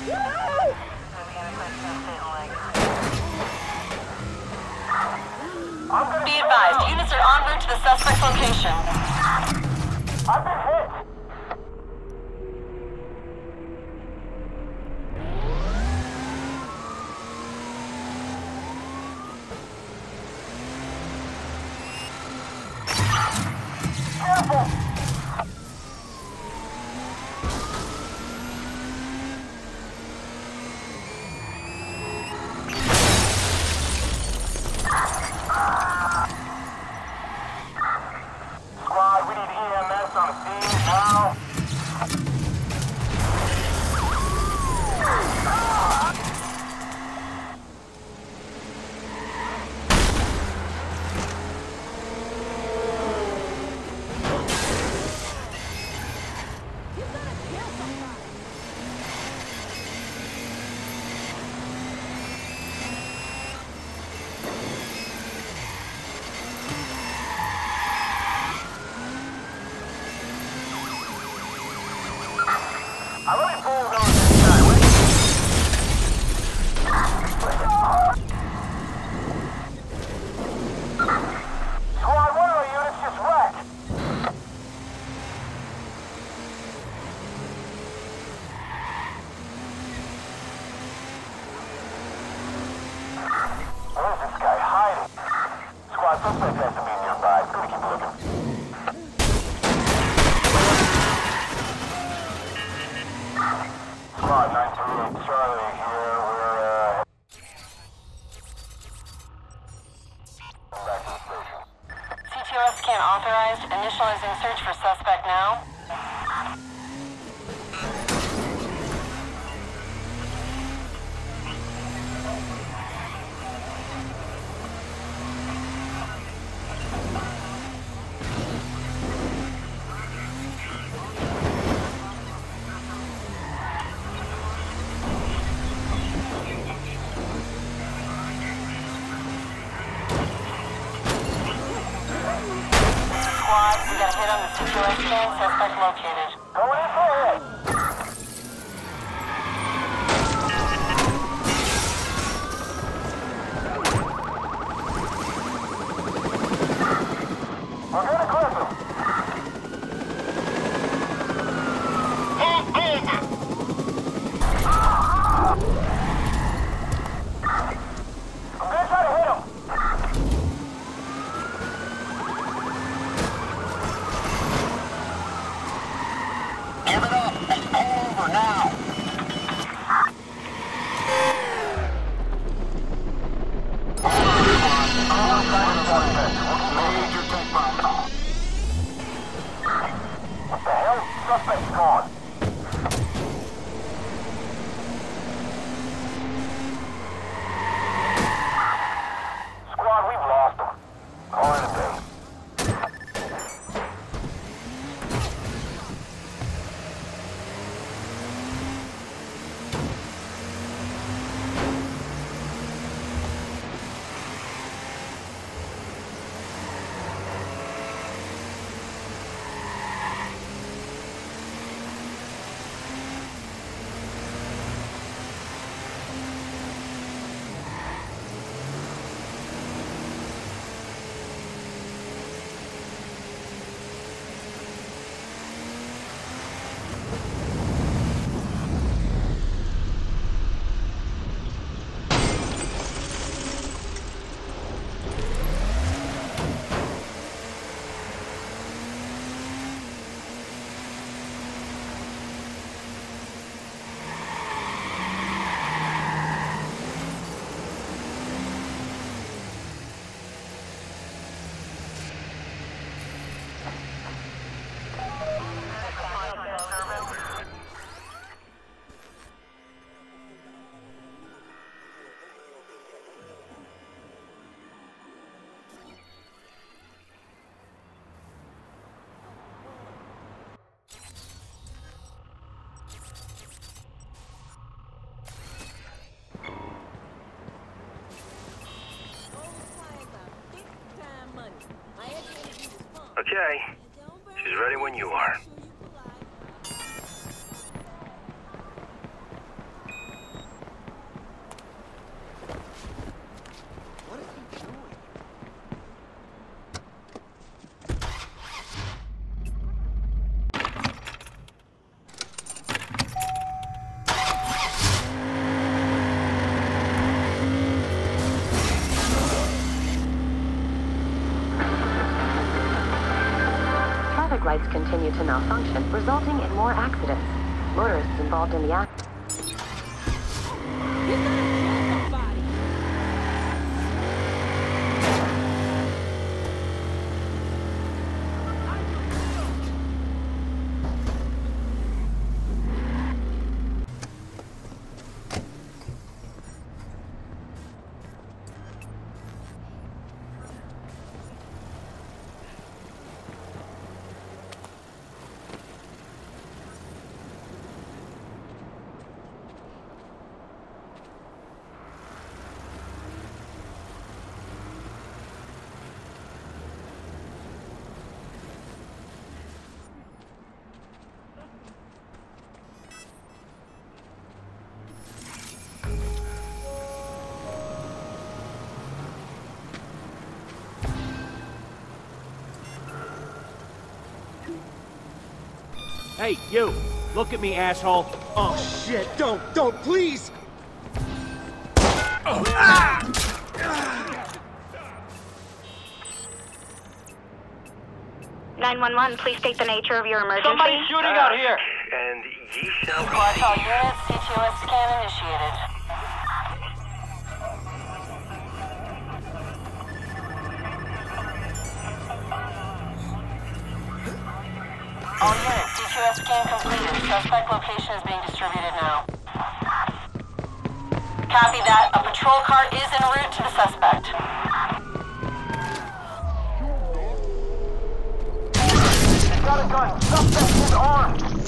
Be advised, units are en route to the suspect's location. I've been hit! Careful! Squad, we need EMS on the scene now. I really bulldozed this guy. Squad, one of our units just wrecked. Where's this guy hiding? Squad, suspect has to be nearby. It's gonna keep looking. Squad 938 Charlie here. We're back to the station. CTOS scan authorized. Initializing search for suspect now. Squad, we got a hit on the CTOS scan. Suspect located. Going in for a hit. We're gonna clip him. I'm gonna try to hit him. Give it up and pull over now. Major tech bomb call. What the hell? Suspect's gone. Squad, we've lost him. Call it a day. Okay. She's ready when you are. traffic lights continue to malfunction, resulting in more accidents. Motorists involved in the accident. Hey, you! Look at me, asshole! Oh shit, don't, please! 911, please state the nature of your emergency. Somebody's shooting out here! And ye shall Squad to all receive. units, CTOS scan initiated. All units, CTOS scan completed. Suspect location is being distributed now. Copy that. A patrol car is en route to the suspect. Got a gun! Suspect is armed!